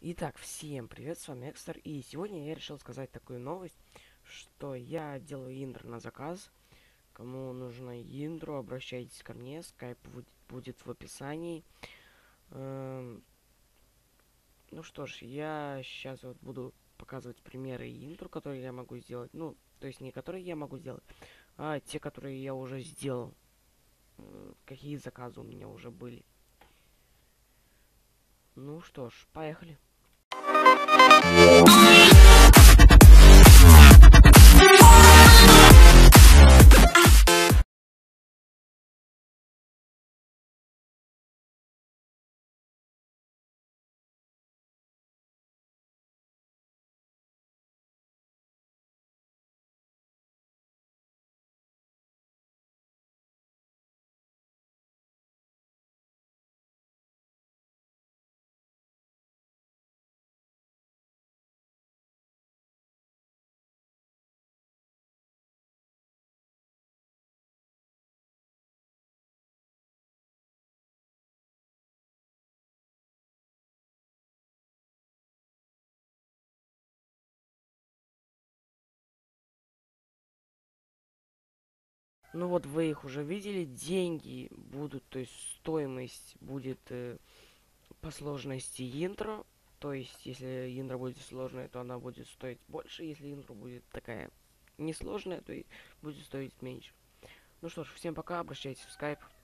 Итак, всем привет, с вами Экстер, и сегодня я решил сказать такую новость, что я делаю интро на заказ. Кому нужно интро, обращайтесь ко мне, скайп будет в описании. Ну что ж, я сейчас вот буду показывать примеры интро, которые я могу сделать. Ну, то есть не которые я могу сделать, а те, которые я уже сделал. Какие заказы у меня уже были. Ну что ж, поехали. Ну вот вы их уже видели, деньги будут, то есть стоимость будет по сложности интро. То есть если интро будет сложная, то она будет стоить больше, если интро будет такая несложная, то и будет стоить меньше. Ну что ж, всем пока, обращайтесь в скайп.